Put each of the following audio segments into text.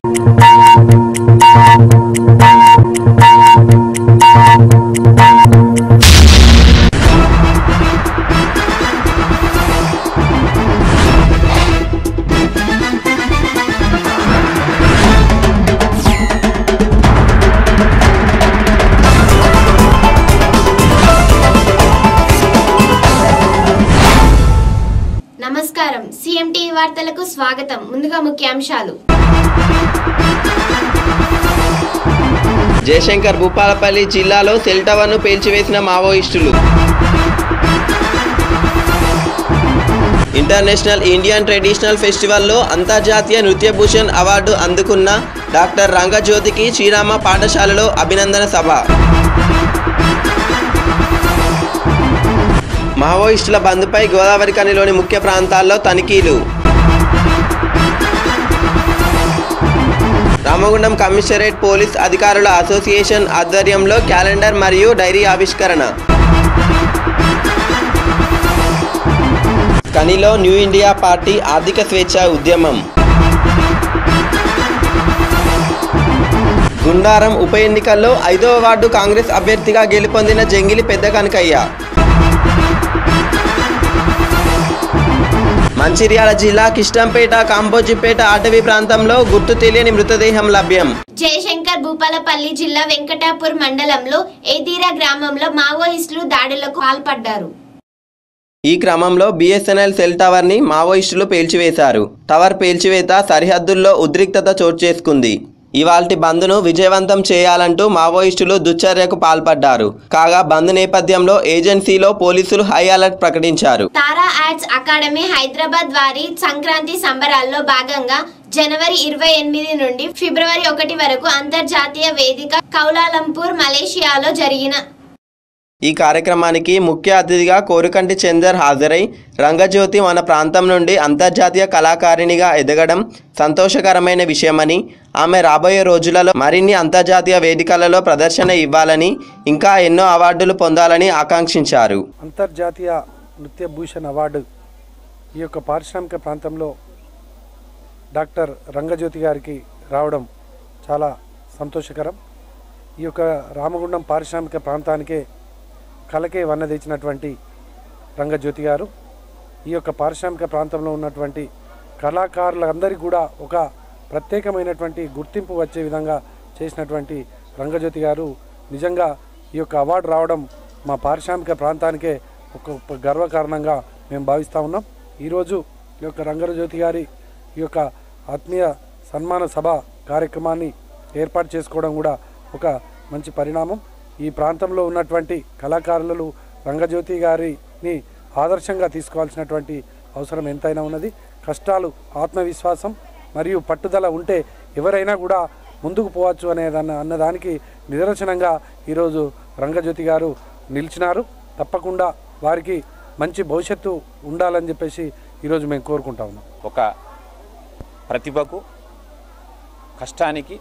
నమస్కారం సిఎంటీవీ వార్తలకు స్వాగతం. ముందుగా ముఖ్యాంశాలు. జయశంకర్ భూపాలపల్లి జిల్లాలో సెల్ టవర్ను పేల్చివేసిన మావోయిస్టులు. ఇంటర్నేషనల్ ఇండియన్ ట్రెడిషనల్ ఫెస్టివల్లో అంతర్జాతీయ నృత్యభూషణ్ అవార్డు అందుకున్న డాక్టర్ రంగజ్యోతికి శ్రీరామ పాఠశాలలో అభినందన సభ. మావోయిస్టుల బంద్పై గోదావరి కనిలోని ముఖ్య ప్రాంతాల్లో తనిఖీలు. రామగుండం కమిషనరేట్ పోలీస్ అధికారుల అసోసియేషన్ ఆధ్వర్యంలో క్యాలెండర్ మరియు డైరీ ఆవిష్కరణ. కనిలో న్యూ ఇండియా పార్టీ ఆర్థిక స్వేచ్ఛ ఉద్యమం. గుండారం ఉప ఎన్నికల్లో 5వ వార్డు కాంగ్రెస్ అభ్యర్థిగా గెలుపొందిన జంగిలి పెద్ద కనకయ్య. మంచిర్యాల జిల్లా కిష్టంపేట కాంబోజిపేట అటవీ ప్రాంతంలో గుర్తు తెలియని మృతదేహం లభ్యం. జయశంకర్ భూపాలపల్లి జిల్లా వెంకటాపూర్ మండలంలో ఏదీరా గ్రామంలో మావోయిస్టులు దాడులకు పాల్పడ్డారు. ఈ క్రమంలో బిఎస్ఎన్ఎల్ సెల్ టవర్ ని మావోయిస్టులు పేల్చివేశారు. టవర్ పేల్చివేత సరిహద్దుల్లో ఉద్రిక్తత చోటు చేసుకుంది. ఇవాల్టి బంద్ను విజయవంతం చేయాలంటూ మావోయిస్టులు దుశ్చర్యకు పాల్పడ్డారు. కాగా బంద్ నేపథ్యంలో ఏజెన్సీలో పోలీసులు హై అలర్ట్ ప్రకటించారు. తారా ఆర్ట్స్ అకాడమీ హైదరాబాద్ వారి సంక్రాంతి సంబరాల్లో భాగంగా జనవరి 28 నుండి ఫిబ్రవరి 1 వరకు అంతర్జాతీయ వేదిక కౌలాలంపూర్ మలేషియాలో జరిగిన ఈ కార్యక్రమానికి ముఖ్య అతిథిగా కోరుకంటి చందర్ హాజరై రంగజ్యోతి మన ప్రాంతం నుండి అంతర్జాతీయ కళాకారిణిగా ఎదగడం సంతోషకరమైన విషయమని, ఆమె రాబోయే రోజులలో మరిన్ని అంతర్జాతీయ వేదికలలో ప్రదర్శన ఇవ్వాలని, ఇంకా ఎన్నో అవార్డులు పొందాలని ఆకాంక్షించారు. అంతర్జాతీయ నృత్యభూషణ్ అవార్డు ఈ యొక్క పారిశ్రామిక ప్రాంతంలో డాక్టర్ రంగజ్యోతి గారికి రావడం చాలా సంతోషకరం. ఈ యొక్క రామగుండం పారిశ్రామిక ప్రాంతానికే కలకే వన్న తెచ్చినటువంటి రంగజ్యోతి గారు ఈ యొక్క పారిశ్రామిక ప్రాంతంలో ఉన్నటువంటి కళాకారులందరికీ కూడా ఒక ప్రత్యేకమైనటువంటి గుర్తింపు వచ్చే విధంగా చేసినటువంటి రంగజ్యోతి గారు నిజంగా ఈ యొక్క అవార్డు రావడం మా పారిశ్రామిక ప్రాంతానికే ఒక గర్వకారణంగా మేము భావిస్తూ ఉన్నాం. ఈరోజు ఈ యొక్క రంగజ్యోతి గారి ఈ యొక్క ఆత్మీయ సన్మాన సభ కార్యక్రమాన్ని ఏర్పాటు చేసుకోవడం కూడా ఒక మంచి పరిణామం. ఈ ప్రాంతంలో ఉన్నటువంటి కళాకారులు రంగజ్యోతి గారిని ఆదర్శంగా తీసుకోవాల్సినటువంటి అవసరం ఎంతైనా ఉన్నది. కష్టాలు, ఆత్మవిశ్వాసం మరియు పట్టుదల ఉంటే ఎవరైనా కూడా ముందుకు పోవచ్చు అన్నదానికి నిదర్శనంగా ఈరోజు రంగజ్యోతి గారు నిలిచినారు. తప్పకుండా వారికి మంచి భవిష్యత్తు ఉండాలని చెప్పేసి ఈరోజు మేము కోరుకుంటా ఉన్నాం. ఒక ప్రతిభకు, కష్టానికి,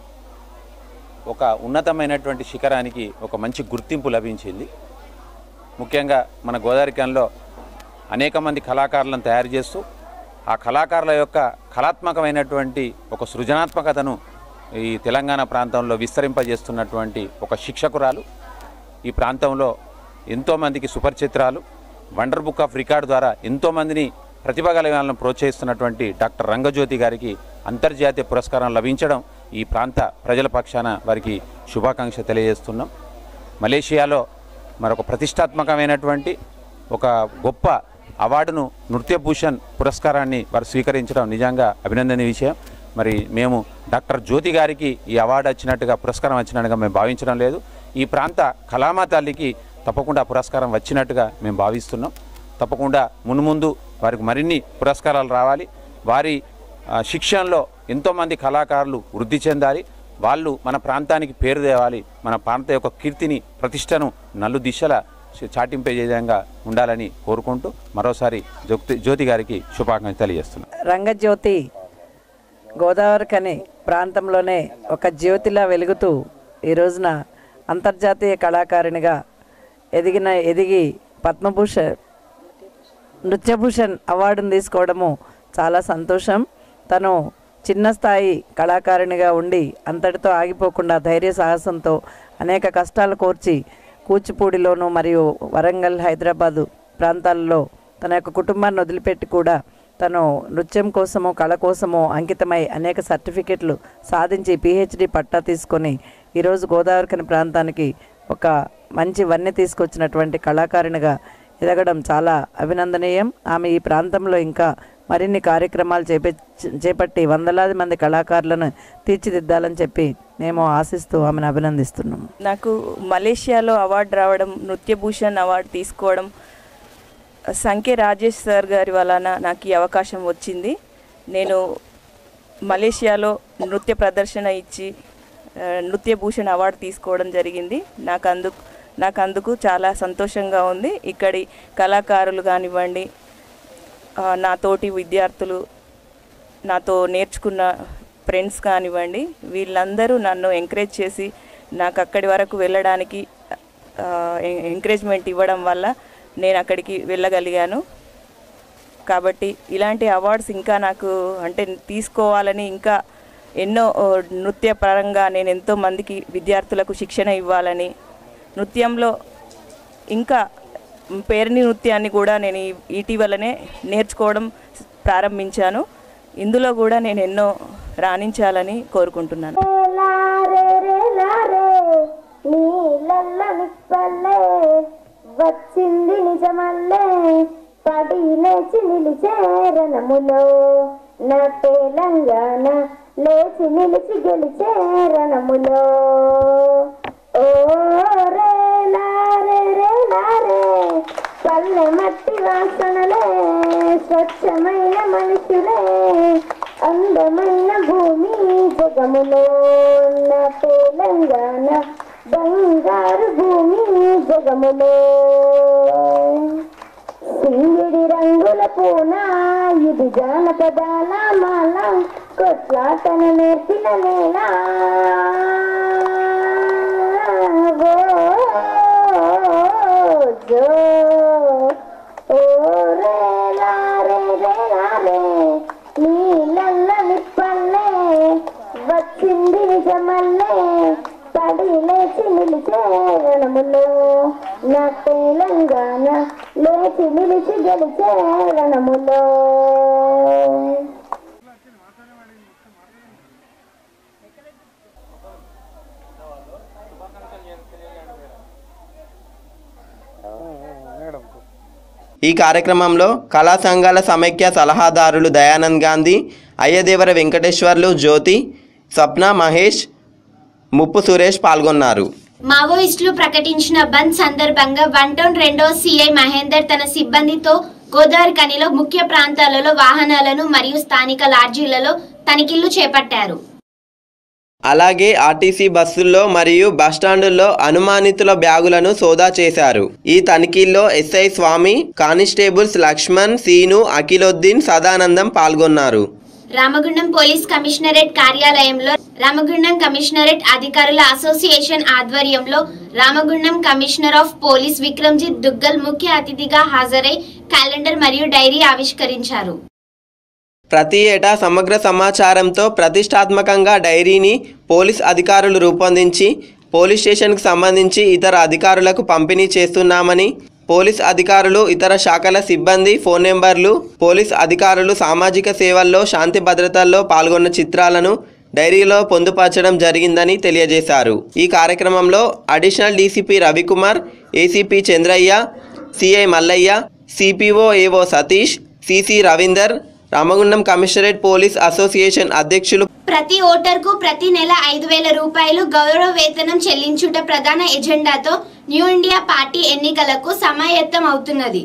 ఒక ఉన్నతమైనటువంటి శిఖరానికి ఒక మంచి గుర్తింపు లభించింది. ముఖ్యంగా మన గోదావరికంలో అనేక మంది కళాకారులను తయారు చేస్తూ ఆ కళాకారుల యొక్క కళాత్మకమైనటువంటి ఒక సృజనాత్మకతను ఈ తెలంగాణ ప్రాంతంలో విస్తరింపజేస్తున్నటువంటి ఒక శిక్షకురాలు. ఈ ప్రాంతంలో ఎంతోమందికి సుపరిచిత్రాలు, వండర్ బుక్ ఆఫ్ రికార్డు ద్వారా ఎంతోమందిని ప్రతిభ గల ప్రోత్సహిస్తున్నటువంటి డాక్టర్ రంగజ్యోతి గారికి అంతర్జాతీయ పురస్కారం లభించడం ఈ ప్రాంత ప్రజల పక్షాన వారికి శుభాకాంక్ష తెలియజేస్తున్నాం. మలేషియాలో మరొక ప్రతిష్టాత్మకమైనటువంటి ఒక గొప్ప అవార్డును నృత్యభూషణ్ పురస్కారాన్ని వారు స్వీకరించడం నిజంగా అభినందనీయ విషయం. మరి మేము డాక్టర్ జ్యోతి గారికి ఈ అవార్డు వచ్చినట్టుగా, పురస్కారం వచ్చినట్టుగా మేము భావించడం లేదు. ఈ ప్రాంత కళామా తల్లికి తప్పకుండా పురస్కారం వచ్చినట్టుగా మేము భావిస్తున్నాం. తప్పకుండా మున్ముందు వారికి మరిన్ని పురస్కారాలు రావాలి. వారి శిక్షణలో ఎంతోమంది కళాకారులు వృద్ధి చెందాలి. వాళ్ళు మన ప్రాంతానికి పేరు తేవాలి. మన ప్రాంత యొక్క కీర్తిని, ప్రతిష్టను నలు దిశల చాటింపే విధంగా ఉండాలని కోరుకుంటూ మరోసారి జ్యోతి గారికి శుభాకాంక్షలు తెలియజేస్తున్నాం. రంగజ్యోతి గోదావరి కని ప్రాంతంలోనే ఒక జ్యోతిలా వెలుగుతూ ఈ రోజున అంతర్జాతీయ కళాకారిణిగా ఎదిగి పద్మభూషణ్, నృత్యభూషణ్ అవార్డును తీసుకోవడము చాలా సంతోషం. తను చిన్న స్థాయి కళాకారిణిగా ఉండి అంతటితో ఆగిపోకుండా ధైర్య సాహసంతో అనేక కష్టాలు కోర్చి కూచిపూడిలోను మరియు వరంగల్, హైదరాబాదు ప్రాంతాల్లో తన యొక్క కుటుంబాన్ని వదిలిపెట్టి కూడా తను నృత్యం కోసము, కళ కోసము అంకితమై అనేక సర్టిఫికెట్లు సాధించి PhD పట్టా తీసుకొని ఈరోజు గోదావరిఖని ప్రాంతానికి ఒక మంచి వన్నె తీసుకొచ్చినటువంటి కళాకారిణిగా ఎదగడం చాలా అభినందనీయం. ఆమె ఈ ప్రాంతంలో ఇంకా మరిన్ని కార్యక్రమాలు చేపట్టి వందలాది మంది కళాకారులను తీర్చిదిద్దాలని చెప్పి మేము ఆశిస్తూ ఆమెను అభినందిస్తున్నాం. నాకు మలేషియాలో అవార్డు రావడం, నృత్యభూషణ్ అవార్డు తీసుకోవడం సంఖ్య రాజేష్ సార్ గారి వలన నాకు ఈ అవకాశం వచ్చింది. నేను మలేషియాలో నృత్య ప్రదర్శన ఇచ్చి నృత్యభూషణ్ అవార్డు తీసుకోవడం జరిగింది. నాకు అందుకు చాలా సంతోషంగా ఉంది. ఇక్కడి కళాకారులు కానివ్వండి, నా తోటి విద్యార్థులు, నాతో నేర్చుకున్న ఫ్రెండ్స్ కానివ్వండి, వీళ్ళందరూ నన్ను ఎంకరేజ్ చేసి నాకు అక్కడి వరకు వెళ్ళడానికి ఎంకరేజ్మెంట్ ఇవ్వడం వల్ల నేను అక్కడికి వెళ్ళగలిగాను. కాబట్టి ఇలాంటి అవార్డ్స్ ఇంకా నాకు తీసుకోవాలని, ఇంకా ఎన్నో నృత్య పరంగా నేను ఎంతో మందికి విద్యార్థులకు శిక్షణ ఇవ్వాలని, నృత్యంలో ఇంకా పేరిణి నృత్యాన్ని కూడా నేను ఇటీవలనే నేర్చుకోవడం ప్రారంభించాను. ఇందులో కూడా నేను ఎన్నో రాణించాలని కోరుకుంటున్నాను. వచ్చింది నిజమల్లే పడి లేచి నిలిచే రణములో, నా తెలంగాణ లేచి నిలిచి గెలిచే రణములో. ఓ రే లారే రే లారే పల్లె మట్టి వాసనలే, స్వచ్ఛమైన మనుషులే, అందమైన భూమి జగములో, నా తెలంగాణ బంగారు భూమి జగములో. సింగిడి రంగుల పూన ఇది జానపదాల మాల, కొట్లాటను నేర్పిన నేల. ఓ రే లారే రే లారే నీళ్ళల్ల నిప్పల్లే, వచ్చింది నిజమల్లే పడి లేచి నిలిచే రణములో, నా తెలంగాణ లేచి నిలిచి గెలిచే రణములో. ఈ కార్యక్రమంలో కళా సంఘాల సమైక్య సలహాదారులు దయానంద్ గాంధీ, అయ్యదేవర వెంకటేశ్వర్లు, జ్యోతి, స్వప్న, మహేష్, ముప్పు సురేష్ పాల్గొన్నారు. మావోయిస్టులు ప్రకటించిన బంద్ సందర్భంగా 1 టౌన్ 2వ సిఐ మహేందర్ తన సిబ్బందితో గోదావరిఖనిలో ముఖ్య ప్రాంతాలలో వాహనాలను మరియు స్థానిక లాడ్జీలలో తనిఖీలు చేపట్టారు. అలాగే ఆర్టీసీ బస్సుల్లో మరియు బస్టాండుల్లో అనుమానితుల బ్యాగులను సోదా చేశారు. ఈ తనిఖీల్లో ఎస్ఐ స్వామి, కానిస్టేబుల్స్ లక్ష్మణ్, సీను, అఖిలుద్దీన్, సదానందం పాల్గొన్నారు. రామగుండం పోలీస్ కమిషనరేట్ కార్యాలయంలో రామగుండం కమిషనరేట్ అధికారుల అసోసియేషన్ ఆధ్వర్యంలో Ramagundam commissioner of police Vikramjit Duggal ముఖ్య అతిథిగా హాజరై క్యాలెండర్ మరియు డైరీ ఆవిష్కరించారు. ప్రతి ఏటా సమగ్ర సమాచారంతో ప్రతిష్టాత్మకంగా డైరీని పోలీస్ అధికారులు రూపొందించి పోలీస్ స్టేషన్కు సంబంధించి ఇతర అధికారులకు పంపిణీ చేస్తున్నామని, పోలీస్ అధికారులు, ఇతర శాఖల సిబ్బంది ఫోన్ నెంబర్లు, పోలీస్ అధికారులు సామాజిక సేవల్లో, శాంతి భద్రతల్లో పాల్గొన్న చిత్రాలను డైరీలో పొందుపరచడం జరిగిందని తెలియజేశారు. ఈ కార్యక్రమంలో additional DCP Ravikumar, ACP Chandraiah, CI Mallaiah, CPO AO Satish, CC Ravinder, Ramagundam commissionerate police association అధ్యక్షులు. ప్రతి ఓటర్కు ప్రతి నెల 5,000 రూపాయలు గౌరవ వేతనం చెల్లించుట ప్రధాన ఎజెండాతో న్యూ ఇండియా పార్టీ ఎన్నికలకు సమాయత్తం అవుతున్నది.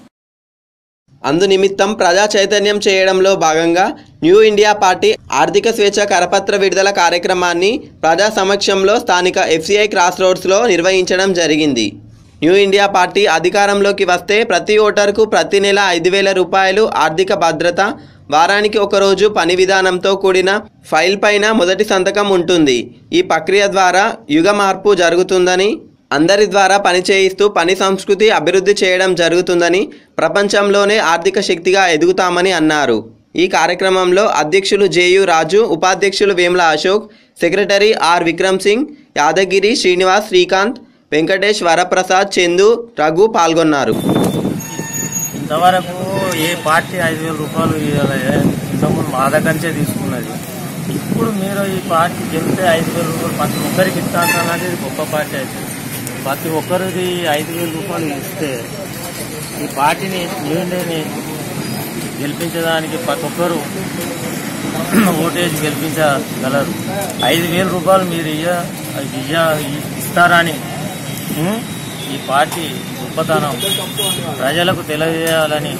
అందునిమిత్తం ప్రజా చైతన్యం చేయడంలో భాగంగా న్యూ ఇండియా పార్టీ ఆర్థిక స్వేచ్ఛ కరపత్ర విడుదల కార్యక్రమాన్ని ప్రజా సమక్షంలో స్థానిక FCI క్రాస్ రోడ్స్లో నిర్వహించడం జరిగింది. న్యూ ఇండియా పార్టీ అధికారంలోకి వస్తే ప్రతి ఓటర్కు ప్రతి నెల 5,000 రూపాయలు ఆర్థిక భద్రత, వారానికి ఒకరోజు పని విధానంతో కూడిన ఫైల్ పైన మొదటి సంతకం ఉంటుంది. ఈ ప్రక్రియ ద్వారా యుగ మార్పు జరుగుతుందని, అందరి ద్వారా పనిచేయిస్తూ పని సంస్కృతి అభివృద్ధి చేయడం జరుగుతుందని, ప్రపంచంలోనే ఆర్థిక శక్తిగా ఎదుగుతామని అన్నారు. ఈ కార్యక్రమంలో అధ్యక్షులు జేయు రాజు, ఉపాధ్యక్షులు వేముల అశోక్, సెక్రటరీ ఆర్ విక్రమ్ సింగ్, యాదగిరి, శ్రీనివాస్, శ్రీకాంత్, వెంకటేష్, వరప్రసాద్, చందు, రఘు పాల్గొన్నారు. ఇంతవరకు ఏ పార్టీ 5,000 రూపాయలు ఇంతకుముందు మా దగ్గర నుంచే తీసుకున్నది. ఇప్పుడు మీరు ఈ పార్టీ గెలిస్తే 5,000 రూపాయలు ప్రతి ఒక్కరికి ఇస్తానన్నది గొప్ప పార్టీ అయితే ప్రతి ఒక్కరికి 5,000 రూపాయలు ఇస్తే ఈ పార్టీని యూనియన్ని గెలిపించడానికి ప్రతి ఒక్కరు ఓటేసి గెలిపించగలరు. 5,000 రూపాయలు మీరు ఇస్తారని ఈ పార్టీ గొప్పతనం ప్రజలకు తెలియజేయాలని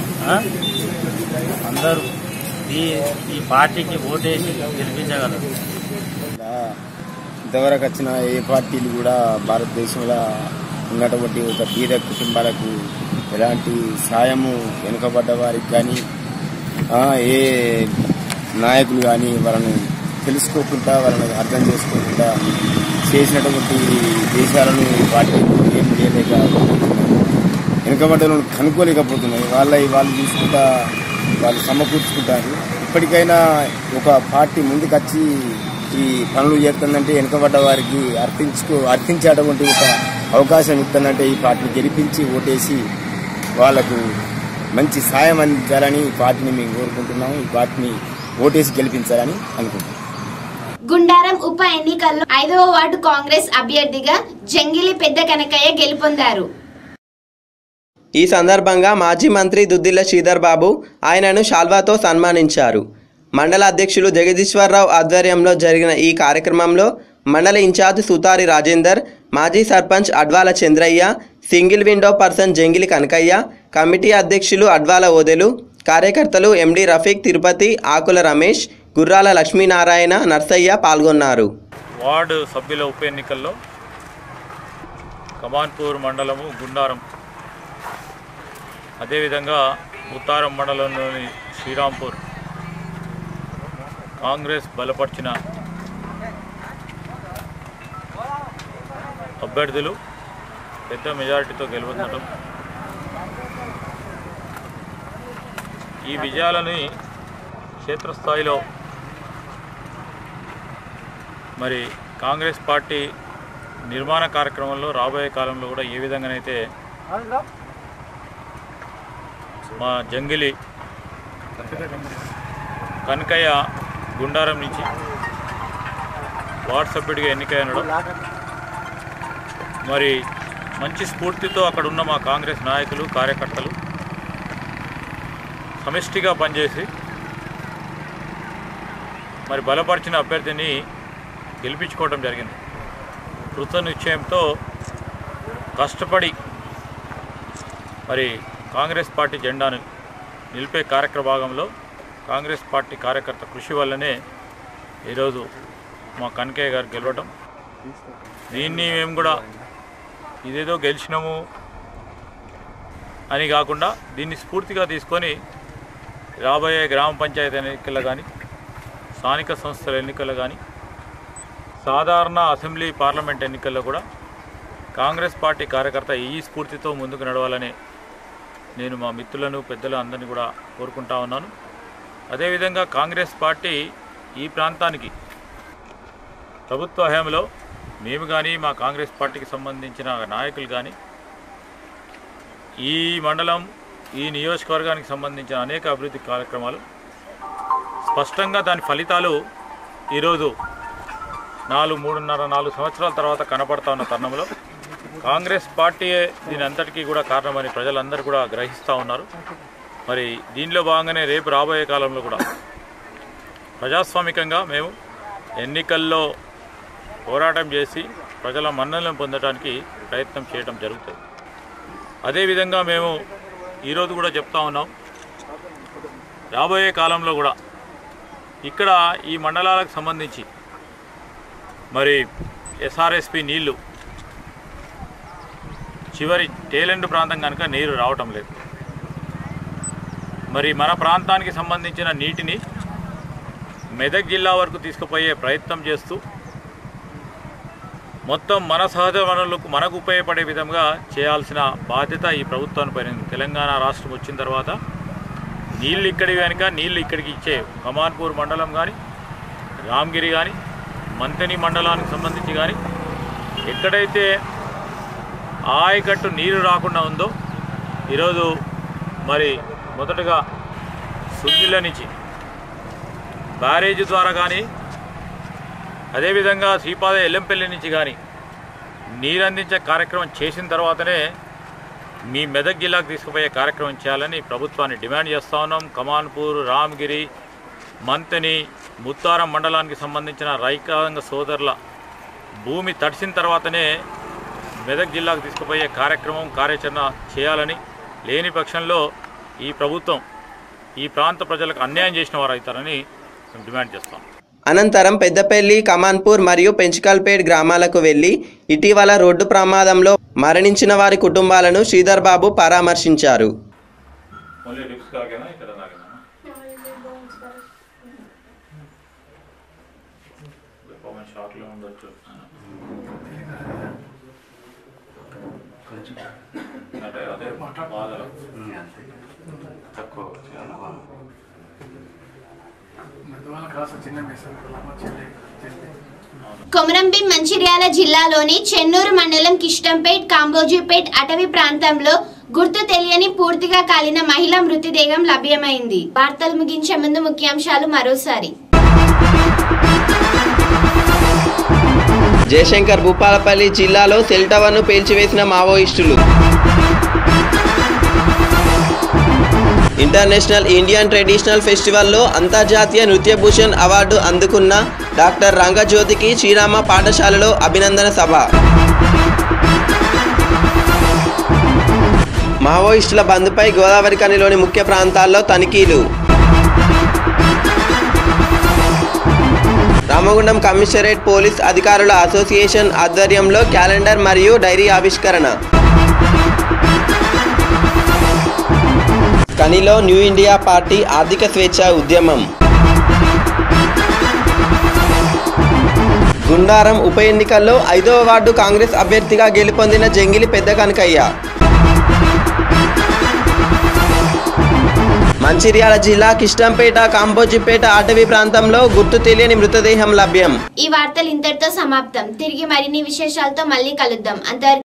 అందరూ ఈ పార్టీకి ఓటేసి గెలిపించగలరు. ఇంతవరకు వచ్చిన ఏ పార్టీలు కూడా భారతదేశంలో ఉన్నటువంటి ఒక బీద కుటుంబాలకు ఎలాంటి సాయము వెనుకబడ్డ వారికి కానీ ఏ నాయకులు కానీ వాళ్ళని తెలుసుకోకుండా వాళ్ళని అర్థం చేసుకోకుండా చేసినటువంటి దేశాలను ఈ పార్టీలు ఏం చేయలేక వెనుకబడ్డలను కనుక్కోలేకపోతున్నాయి. వాళ్ళు చూసుకుంటా వాళ్ళు సమకూర్చుకుంటారు. ఇప్పటికైనా ఒక పార్టీ ముందుకొచ్చి ఈ పనులు చేస్తుందంటే వెనుకబడ్డ వారికి అర్థించేటువంటి ఒక అవకాశం ఇస్తుందంటే ఈ పార్టీని గెలిపించి ఓటేసి వాళ్లకు మంచి సాయం అందించాలని ఈ పార్టీని మేము కోరుకుంటున్నాము. ఈ పార్టీని ఓటేసి గెలిపించాలని అనుకుంటున్నాం. గుండారం ఉప ఎన్నికల్లో 5వ వార్డు కాంగ్రెస్ అభ్యర్థిగా జంగిలి పెద్ద కనకయ్య గెలుపొందారు. ఈ సందర్భంగా మాజీ మంత్రి దుద్దిల్ల శ్రీధర్ బాబు ఆయనను శాల్వాతో సన్మానించారు. మండల అధ్యక్షులు జగదీశ్వరరావు ఆధ్వర్యంలో జరిగిన ఈ కార్యక్రమంలో మండల ఇన్ఛార్జ్ సుతారి రాజేందర్, మాజీ sarpanch Advala Chandraiah, single window person Jangili Kanakaiah, committee అధ్యక్షులు అడ్వాల ఓదెలు, కార్యకర్తలు ఎండి రఫీక్, తిరుపతి, ఆకుల రమేష్, గుర్రాల లక్ష్మీనారాయణ, నర్సయ్య పాల్గొన్నారు. వార్డు సభ్యుల ఉప ఎన్నికల్లో కమాన్పూర్ మండలము, గుండారం, అదేవిధంగా ఉత్తారం మండలంలోని శ్రీరాంపూర్ కాంగ్రెస్ బలపరిచిన అభ్యర్థులు పెద్ద మెజారిటీతో గెలుపొందడం, ఈ విజయాలని క్షేత్రస్థాయిలో మరి కాంగ్రెస్ పార్టీ నిర్మాణ కార్యక్రమంలో రాబోయే కాలంలో కూడా ఏ విధంగానైతే మా జంగిలి కనకయ్య గుండారం నుంచి వార్డు సభ్యుడిగా ఎన్నికైనడం, మరి మంచి స్ఫూర్తితో అక్కడ ఉన్న మా కాంగ్రెస్ నాయకులు, కార్యకర్తలు సమిష్టిగా పనిచేసి మరి బలపరిచిన అభ్యర్థిని గెలిపించుకోవడం జరిగింది. కృత నిశ్చయంతో కష్టపడి మరి కాంగ్రెస్ పార్టీ జెండాను నిలిపే కార్యక్రమంలో కాంగ్రెస్ పార్టీ కార్యకర్త కృషి వల్లనే ఈరోజు మా కనకయ్య గారు గెలవడం. దీన్ని మేము కూడా ఇదేదో గెలిచినాము అని కాకుండా దీన్ని స్ఫూర్తిగా తీసుకొని రాబోయే గ్రామ పంచాయతీ ఎన్నికల్లో కానీ, స్థానిక సంస్థల ఎన్నికల్లో కానీ, సాధారణ అసెంబ్లీ పార్లమెంట్ ఎన్నికల్లో కూడా కాంగ్రెస్ పార్టీ కార్యకర్త ఈ స్ఫూర్తితో ముందుకు నడవాలని నేను మా మిత్రులను, పెద్దలు అందరినీ కూడా కోరుకుంటా ఉన్నాను. అదేవిధంగా కాంగ్రెస్ పార్టీ ఈ ప్రాంతానికి ప్రభుత్వ హయాంలో మేము కానీ, మా కాంగ్రెస్ పార్టీకి సంబంధించిన నాయకులు కానీ, ఈ మండలం, ఈ నియోజకవర్గానికి సంబంధించిన అనేక అభివృద్ధి కార్యక్రమాలు స్పష్టంగా దాని ఫలితాలు ఈరోజు 3.5 సంవత్సరాల తర్వాత కనపడతా ఉన్న తరుణంలో కాంగ్రెస్ పార్టీయే దీని అంతటికీ కూడా కారణమని ప్రజలందరూ కూడా గ్రహిస్తూ ఉన్నారు. మరి దీనిలో భాగంగానే రేపు రాబోయే కాలంలో కూడా ప్రజాస్వామికంగా మేము ఎన్నికల్లో పోరాటం చేసి ప్రజల మన్ననలను పొందడానికి ప్రయత్నం చేయడం జరుగుతుంది. అదేవిధంగా మేము ఈరోజు కూడా చెప్తా ఉన్నాం, రాబోయే కాలంలో కూడా ఇక్కడ ఈ మండలాలకు సంబంధించి మరి ఎస్ఆర్ఎస్పి నీళ్లు చివరి టేలెండ్ ప్రాంతం కనుక నీరు రావటం లేదు. మరి మన ప్రాంతానికి సంబంధించిన నీటిని మెదక్ జిల్లా వరకు తీసుకుపోయే ప్రయత్నం చేస్తూ మొత్తం మన సహజ వనరులకు మనకు ఉపయోగపడే విధంగా చేయాల్సిన బాధ్యత ఈ ప్రభుత్వానికి పైన. తెలంగాణ రాష్ట్రం వచ్చిన తర్వాత నీళ్ళు ఇక్కడి కనుక నీళ్ళు ఇక్కడికి ఇచ్చే కమాన్పూర్ మండలం కానీ రామగిరి కానీ మంతని మండలానికి సంబంధించి కానీ ఎక్కడైతే ఆయకట్టు నీరు రాకుండా ఉందో ఈరోజు మరి మొదటగా సుంగిళ్ళ నుంచి బ్యారేజ్ ద్వారా కానీ అదేవిధంగా శ్రీపాద ఎల్లంపల్లి నుంచి కానీ నీరు అందించే కార్యక్రమం చేసిన తర్వాతనే మీ మెదక్ జిల్లాకు తీసుకుపోయే కార్యక్రమం చేయాలని ప్రభుత్వాన్ని డిమాండ్ చేస్తూ ఉన్నాం. కమాన్పూర్, రామగిరి, మంతని, ముత్తారం మండలానికి సంబంధించిన రైతాంగ సోదరుల భూమి తడిసిన తర్వాతనే మెదక్ జిల్లాకు తీసుకుపోయే కార్యాచరణ చేయాలని, లేని పక్షంలో ఈ ప్రభుత్వం ఈ ప్రాంత ప్రజలకు అన్యాయం చేసిన వారు అవుతారని మేము డిమాండ్ చేస్తాం. అనంతరం పెద్దపల్లి, కమాన్పూర్ మరియు పెంచుకల్పేట్ గ్రామాలకు వెళ్లి ఇటీవల రోడ్డు ప్రమాదంలో మరణించిన వారి కుటుంబాలను శ్రీధర్ బాబు పరామర్శించారు. కొమరంభీం మంచిర్యాల జిల్లాలోని చెన్నూరు మండలం కిష్టంపేట్, కాంబోజీపేట్ అటవీ ప్రాంతంలో గుర్తు తెలియని పూర్తిగా కాలిన మహిళ మృతదేహం లభ్యమైంది. వార్తలు ముగించే ముందు ముఖ్యాంశాలు మరోసారి. జయశంకర్ భూపాలపల్లి జిల్లాలో సెల్ టవర్ను పేల్చివేసిన మావోయిస్టులు. ఇంటర్నేషనల్ ఇండియన్ ట్రెడిషనల్ ఫెస్టివల్లో అంతర్జాతీయ నృత్యభూషణ్ అవార్డు అందుకున్న డాక్టర్ రంగజ్యోతికి శ్రీరామ పాఠశాలలో అభినందన సభ. మావోయిస్టుల బంద్పై గోదావరి కనిలోని ముఖ్య ప్రాంతాల్లో తనిఖీలు. రామగుండం కమిషనరేట్ పోలీస్ అధికారుల అసోసియేషన్ ఆధ్వర్యంలో క్యాలెండర్ మరియు డైరీ ఆవిష్కరణ. కనిలో న్యూ ఇండియా పార్టీ ఆర్థిక స్వేచ్ఛ ఉద్యమం. గుండారం ఉప ఎన్నికల్లో 5వ వార్డు కాంగ్రెస్ అభ్యర్థిగా గెలుపొందిన జంగిలి పెద్ద కనకయ్య. మంచిర్యాల జిల్లా కిష్టంపేట, కాంబోజీపేట అటవీ ప్రాంతంలో గుర్తు తెలియని మృతదేహం లభ్యం. ఈ వార్తలు ఇంతటితో సమాప్తం. తిరిగి మరిన్ని విశేషాలతో మళ్ళీ కలుద్దాం. అంతవరకు